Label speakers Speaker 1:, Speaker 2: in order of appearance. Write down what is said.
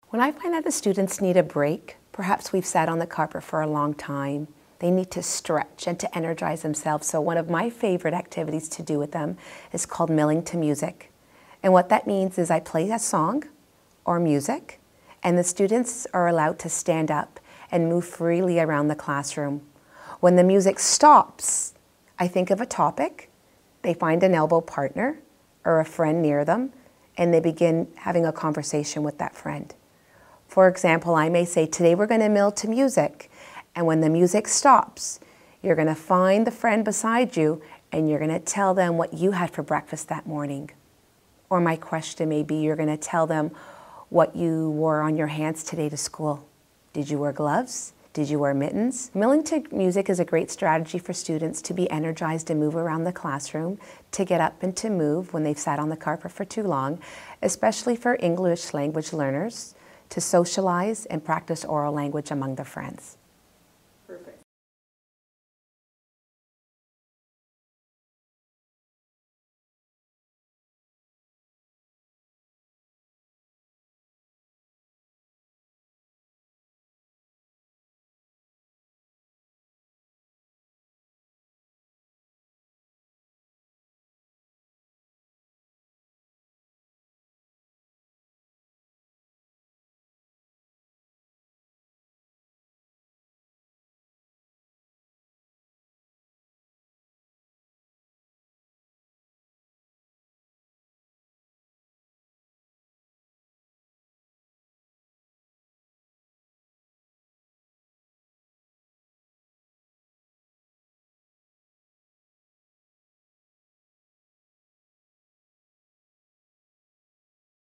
Speaker 1: When I find that the students need a break, perhaps we've sat on the carpet for a long time, they need to stretch and to energize themselves. So one of my favorite activities to do with them is called milling to music. And what that means is I play a song or music, and the students are allowed to stand up and move freely around the classroom. When the music stops, I think of a topic, they find an elbow partner or a friend near them, and they begin having a conversation with that friend. For example, I may say, today we're going to mill to music. And when the music stops, you're going to find the friend beside you and you're going to tell them what you had for breakfast that morning. Or my question may be, you're going to tell them what you wore on your hands today to school. Did you wear gloves? Did you wear mittens? Milling to music is a great strategy for students to be energized and move around the classroom, to get up and to move when they've sat on the carpet for too long, especially for English language learners, to socialize and practice oral language among their friends.